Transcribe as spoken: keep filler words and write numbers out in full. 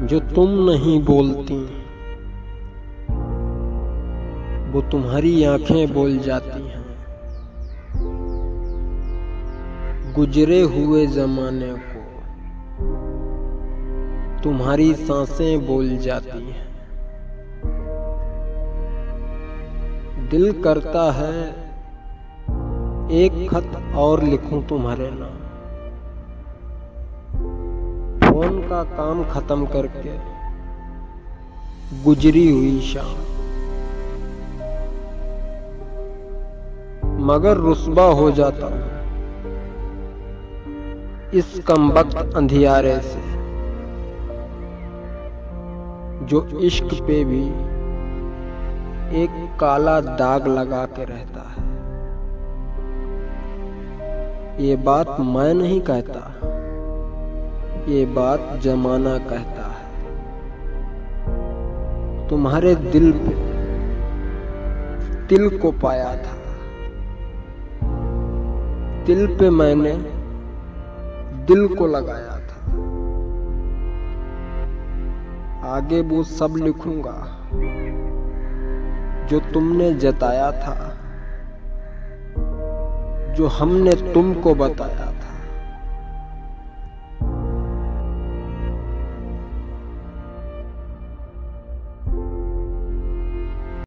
जो तुम नहीं बोलती वो तुम्हारी आंखें बोल जाती हैं। गुजरे हुए जमाने को तुम्हारी सांसें बोल जाती हैं। दिल करता है एक खत और लिखूं तुम्हारे नाम, फोन का काम खत्म करके गुजरी हुई शाम। मगर रुस्वा हो जाता हूं इस कमबख्त अंधियारे से, जो इश्क पे भी एक काला दाग लगा के रहता है। ये बात मैं नहीं कहता, ये बात जमाना कहता है। तुम्हारे दिल पे तिल को पाया था, दिल पे मैंने दिल को लगाया था। आगे वो सब लिखूंगा जो तुमने जताया था, जो हमने तुमको बताया।